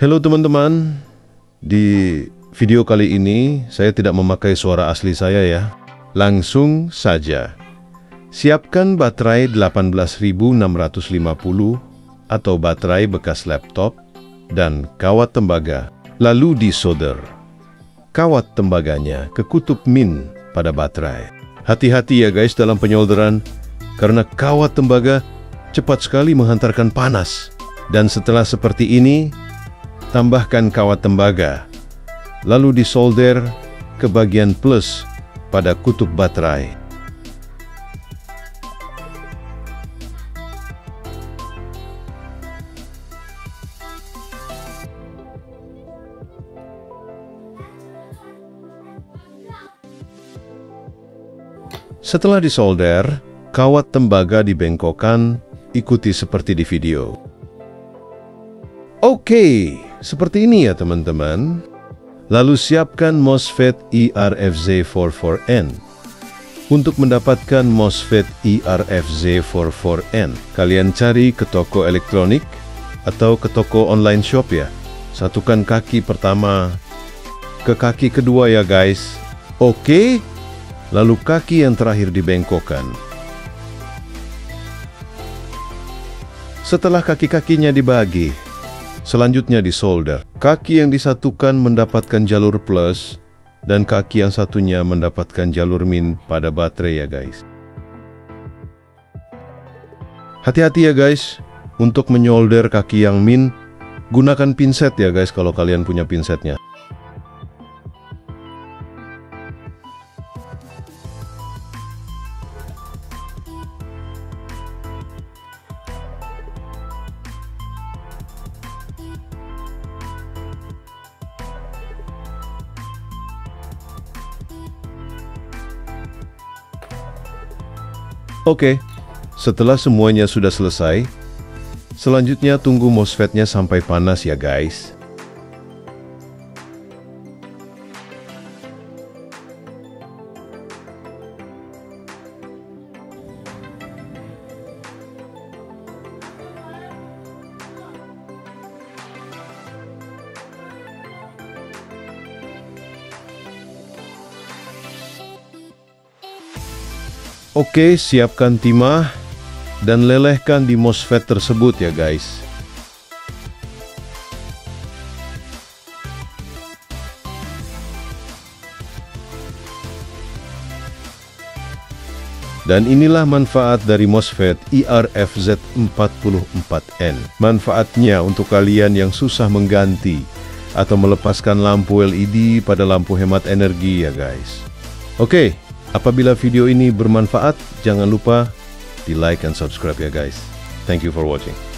Halo teman-teman, di video kali ini saya tidak memakai suara asli saya ya. Langsung saja. Siapkan baterai 18650 atau baterai bekas laptop dan kawat tembaga. Lalu disolder kawat tembaganya ke kutub min pada baterai. Hati-hati ya guys dalam penyolderan, karena kawat tembaga cepat sekali menghantarkan panas. Dan setelah seperti ini, tambahkan kawat tembaga, lalu disolder ke bagian plus pada kutub baterai. Setelah disolder, kawat tembaga dibengkokkan, ikuti seperti di video. Oke, seperti ini ya teman-teman. Lalu siapkan MOSFET ERFZ44N. Untuk mendapatkan MOSFET ERFZ44N, kalian cari ke toko elektronik atau ke toko online shop ya. Satukan kaki pertama ke kaki kedua ya guys. Oke, lalu kaki yang terakhir dibengkokkan. Setelah kaki-kakinya dibagi, selanjutnya disolder. Kaki yang disatukan mendapatkan jalur plus, dan kaki yang satunya mendapatkan jalur min pada baterai ya guys. Hati-hati ya guys, untuk menyolder kaki yang min, gunakan pinset ya guys kalau kalian punya pinsetnya. Oke, setelah semuanya sudah selesai, selanjutnya tunggu MOSFET-nya sampai panas ya guys. Oke, siapkan timah dan lelehkan di MOSFET tersebut ya guys. Dan inilah manfaat dari MOSFET ERFZ44N. Manfaatnya untuk kalian yang susah mengganti atau melepaskan lampu LED pada lampu hemat energi ya guys. Oke. Apabila video ini bermanfaat, jangan lupa di like and subscribe ya guys. Thank you for watching.